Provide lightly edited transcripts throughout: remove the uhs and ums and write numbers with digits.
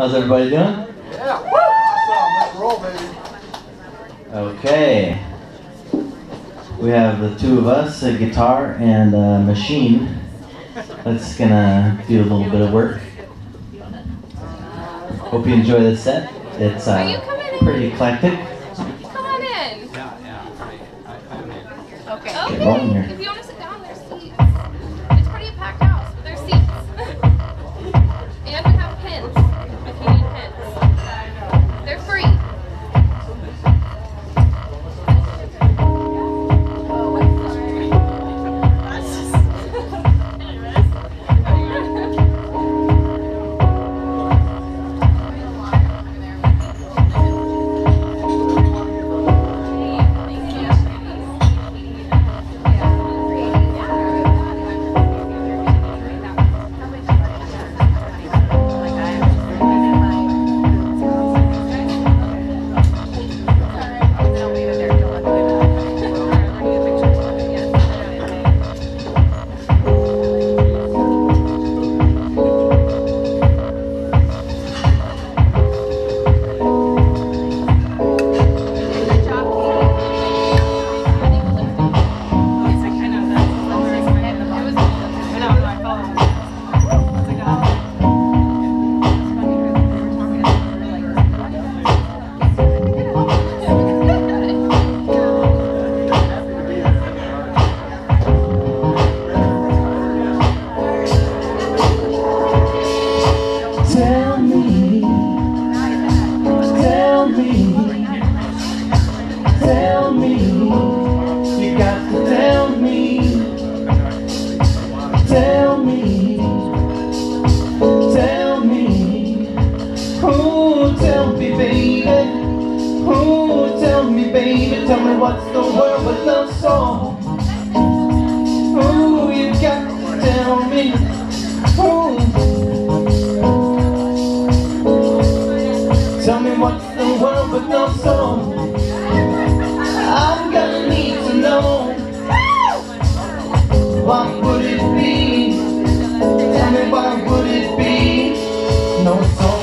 How's everybody doing? Yeah. Awesome. Let's roll, baby. Okay. We have the two of us, a guitar and a machine. That's gonna do a little bit of work. Hope you enjoy the set. It's pretty eclectic. Come on in. Okay. Get rolling here. If you want to sit down, there's seats. It's pretty a packed house, but there's seats. And we have pins, if you need pins. They're free. Tell me what's the world with no soul. Ooh, you got to tell me. Ooh. Tell me what's the world with no soul. I'm gonna need to know. What would it be? Tell me what would it be? No soul.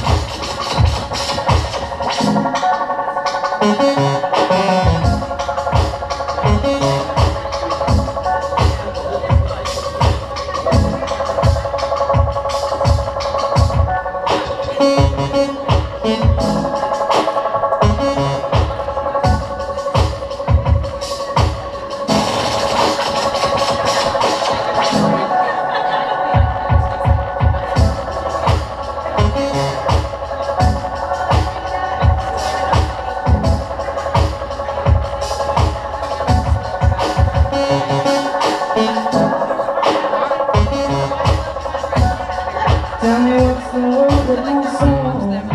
Tell me what's the world with no soul.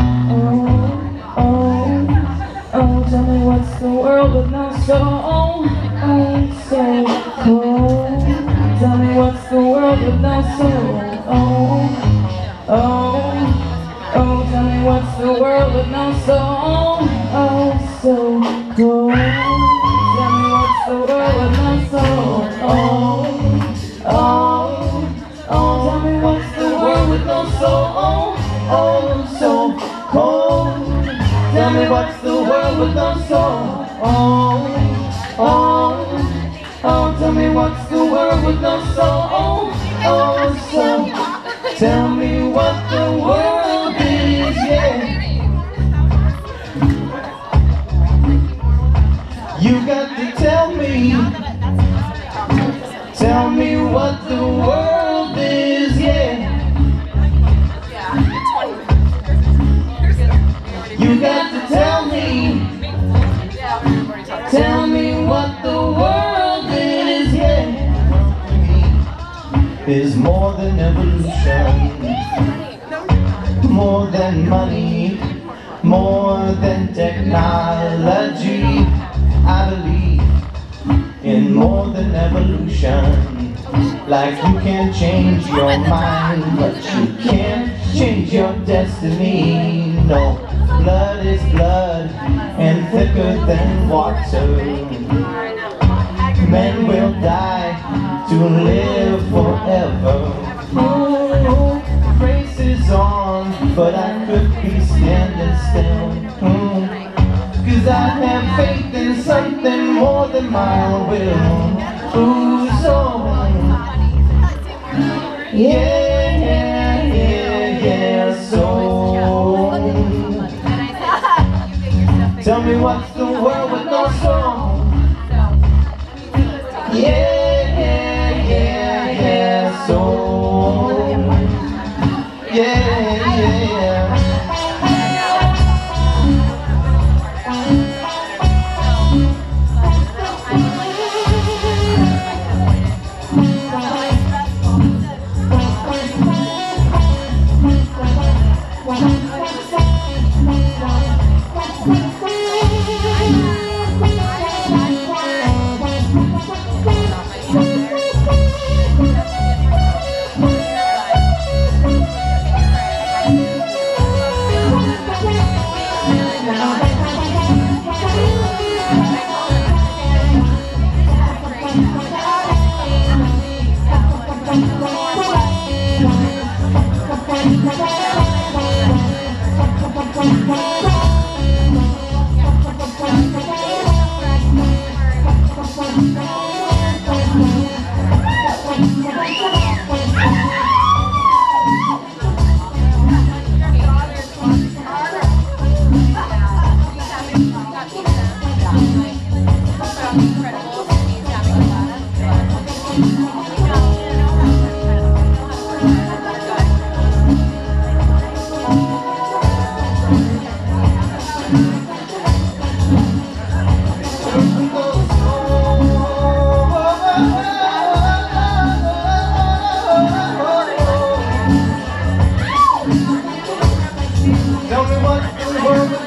Oh, tell me what's the world with no soul. Oh, so cold. Tell me what's the world with no soul. Oh, tell me what's the world with no soul. Oh, so cold. Tell me what's the world with no soul. Tell me what's the world with no soul. Oh, so cold. Tell me what's the world with no soul. Tell me what's the world with no soul. So tell me what the world is, yeah. You got to tell me what the world is, yeah. You got to tell me what the world is, yeah. Is more than evolution, more than money, more than technology. I believe in more than evolution. Like you can change your mind, but you can't change your destiny. No, blood is blood and thicker than water. Men will die to live forever. Oh, race is on. but I could be standing still. Cause I have faith in something more than my will. Ooh, so yeah, so tell me what's the world with no song? Yeah, so yeah. Tell me what's the world